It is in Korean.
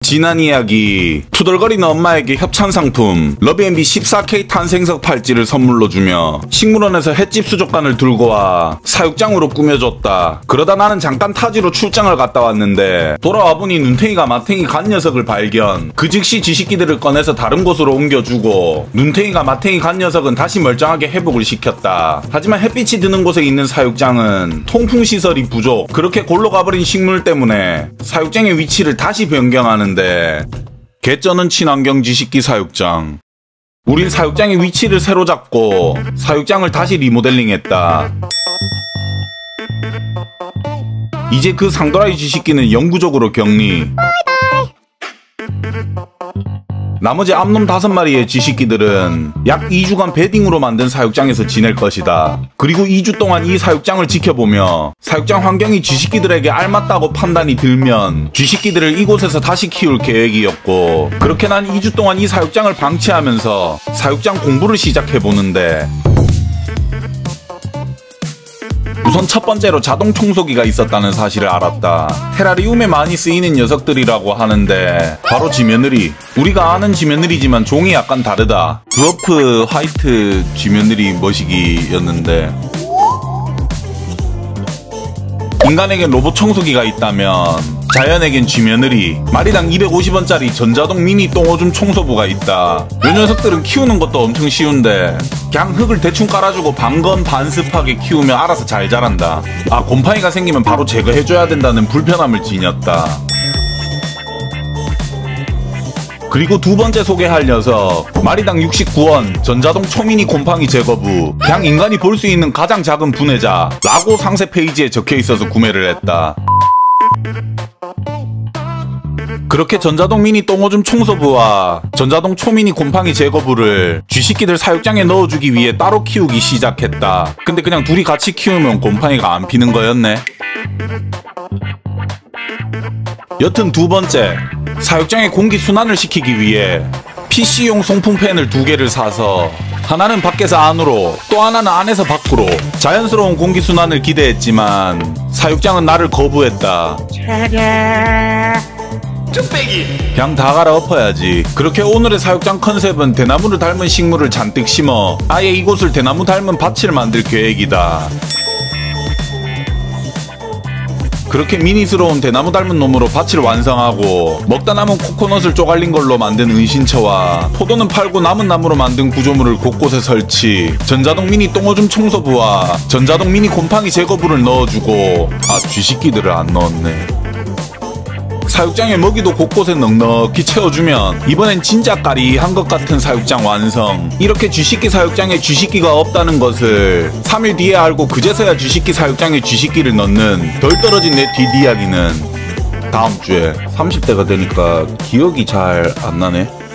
지난 이야기, 투덜거리는 엄마에게 협찬상품 러비앤비 14K 탄생석 팔찌를 선물로 주며 식물원에서 횟집 수족관을 들고 와 사육장으로 꾸며줬다. 그러다 나는 잠깐 타지로 출장을 갔다 왔는데 돌아와보니 눈탱이가 마탱이 간 녀석을 발견. 그 즉시 쥐식기들을 꺼내서 다른 곳으로 옮겨주고 눈탱이가 마탱이 간 녀석은 다시 멀쩡하게 회복을 시켰다. 하지만 햇빛이 드는 곳에 있는 사육장은 통풍시설이 부족. 그렇게 골로 가버린 식물 때문에 사육장의 위치를 다시 변경하는데 개쩌는 친환경 쥐식기 사육장. 우린 사육장의 위치를 새로 잡고 사육장을 다시 리모델링했다. 이제 그 상도라이 쥐식기는 영구적으로 격리. 나머지 암놈 5마리의 쥐식기들은 약 2주간 베딩으로 만든 사육장에서 지낼 것이다. 그리고 2주 동안 이 사육장을 지켜보며 사육장 환경이 쥐식기들에게 알맞다고 판단이 들면 쥐식기들을 이곳에서 다시 키울 계획이었고, 그렇게 난 2주 동안 이 사육장을 방치하면서 사육장 공부를 시작해보는데, 우선 첫 번째로 자동 청소기가 있었다는 사실을 알았다. 테라리움에 많이 쓰이는 녀석들이라고 하는데 바로 쥐며느리. 우리가 아는 쥐며느리지만 종이 약간 다르다. 드워프 화이트 쥐며느리 머시기였는데, 인간에겐 로봇 청소기가 있다면 자연에겐 쥐며느리, 마리당 250원짜리 전자동 미니 똥오줌 청소부가 있다. 요 녀석들은 키우는 것도 엄청 쉬운데 그냥 흙을 대충 깔아주고 방건 반습하게 키우면 알아서 잘 자란다. 아, 곰팡이가 생기면 바로 제거해줘야 된다는 불편함을 지녔다. 그리고 두 번째 소개할 녀석, 마리당 69원 전자동 초미니 곰팡이 제거부. 그냥 인간이 볼 수 있는 가장 작은 분해자 라고 상세 페이지에 적혀있어서 구매를 했다. 그렇게 전자동 미니 똥오줌 청소부와 전자동 초미니 곰팡이 제거부를 쥐식기들 사육장에 넣어주기 위해 따로 키우기 시작했다. 근데 그냥 둘이 같이 키우면 곰팡이가 안 피는 거였네. 여튼 두 번째, 사육장의 공기 순환을 시키기 위해 PC용 송풍팬을 2개를 사서 하나는 밖에서 안으로 또 하나는 안에서 밖으로 자연스러운 공기 순환을 기대했지만 사육장은 나를 거부했다. 뚝배기! 그냥 다 갈아엎어야지. 그렇게 오늘의 사육장 컨셉은 대나무를 닮은 식물을 잔뜩 심어 아예 이곳을 대나무 닮은 밭을 만들 계획이다. 그렇게 미니스러운 대나무 닮은 놈으로 밭을 완성하고 먹다 남은 코코넛을 쪼갈린 걸로 만든 은신처와 포도는 팔고 남은 나무로 만든 구조물을 곳곳에 설치, 전자동 미니 똥오줌 청소부와 전자동 미니 곰팡이 제거부를 넣어주고, 아, 쥐식기들을 안 넣었네. 사육장의 먹이도 곳곳에 넉넉히 채워주면 이번엔 진짜 까리한 것 같은 사육장 완성. 이렇게 쥐식기 사육장에 쥐식기가 없다는 것을 3일 뒤에 알고 그제서야 쥐식기 사육장에 쥐식기를 넣는 덜 떨어진 내 뒷이야기는 다음 주에. 30대가 되니까 기억이 잘 안 나네.